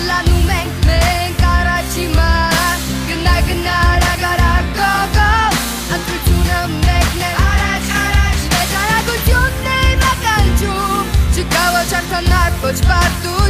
달라는 맹맹가라지 마 그날 아가라고고 안 뚫주는 맥내 알아지 내 잘하고 좋네 막아줘 지가워 잘탄 날 뻗지 봐도